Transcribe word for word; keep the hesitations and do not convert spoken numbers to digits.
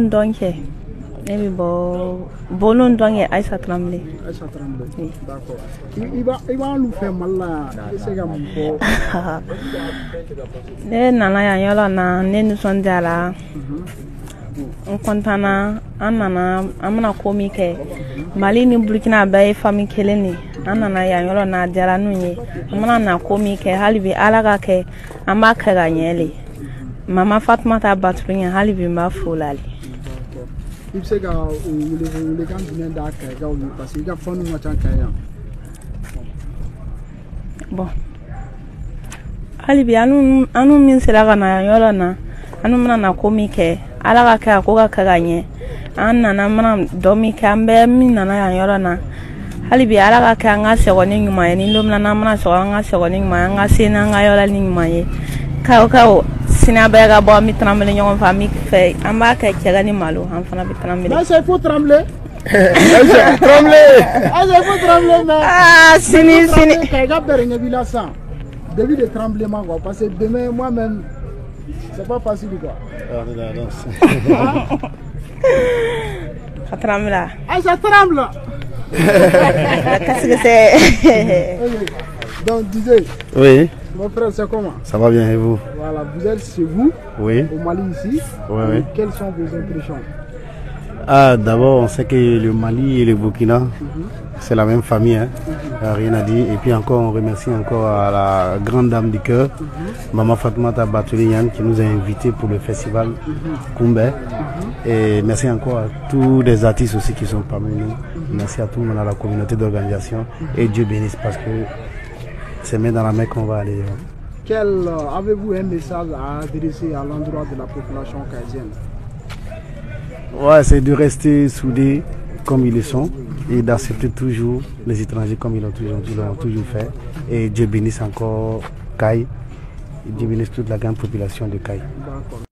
Bolon Donke. Maybe Bo Bolon Donke, Aïssa Tremblay. Aïssa Tremblay. Oui. D'accord. Il va il va nous faire mal là. C'est comme bon. Ne nana ya yolo na ne nous sommes là. On contana an nana an mana komi kɛ Mali ni Burkina bɛɛ ye famille kelen de an nana yan yɔrɔ na diyara n'u ye an mana na komi kɛ hali bi Ala ka kɛ an b'a kɛ ka ɲɛ le Mama Fatumata Baturu ɲɛ hali bi n b'a fo la le i bɛ se ka wele welekan jumɛn d'a Kayikaw ye parce que i ka fɛnw ka ca Kayika bon hali bi anu anu min sera ka na yan yɔrɔ na anu mana na komi kɛ Ala ka kɛ a ko ka kɛ ka ɲɛ an nana mana dɔ min kɛ an bɛɛ min nana yan yɔrɔ na hali bi Ala ka kɛ an ka segin ni ɲuman ye ni don min na n'an mana sɔgɔ an ka segin ni ɲuman ye an ka se n'an ka yɔrɔ ni ɲuman ye kaw kaw sini an bɛɛ ka bɔ an bɛ trembler ɲɔgɔn fɛ an bɛ fɛ an b'a kɛ cɛ ni malo an fana bɛ trembler. Là c'est faut trembler. C'est trembler. Ah c'est faut trembler mais. Ah sini sini. Kayika bɛrɛ ɲɛ b'i la sisan début de tremblement quoi parce que demain moi-même c'est pas facile quoi. Ah, non, non. Ça tremble là. Ah, ça tremble. Qu'est-ce que c'est? Donc, disais. Oui. Mon frère, c'est comment? Ça va bien et vous? Voilà, vous êtes chez vous. Oui. Au Mali ici. Oui, oui. Quelles sont vos impressions? Ah, d'abord, on sait que le Mali et le Burkina, mm-hmm. c'est la même famille, hein. Mm-hmm. Rien à dire. Et puis encore, on remercie encore à la grande dame du cœur, mm-hmm. Mama Fatoumata Baturi Niane, qui nous a invités pour le festival mm-hmm. Koumbe. Mm-hmm. Et merci encore à tous les artistes aussi qui sont parmi nous. Mm-hmm. Merci à tout le monde, à la communauté d'organisation. Mm-hmm. Et Dieu bénisse parce que c'est main dans la main qu'on va aller. Hein. Quel euh, avez-vous un message à adresser à l'endroit de la population kayisienne? Ouais, c'est de rester soudés comme ils le sont et d'accepter toujours les étrangers comme ils l'ont toujours, toujours, toujours fait. Et Dieu bénisse encore Kay, Dieu bénisse toute la grande population de Kay.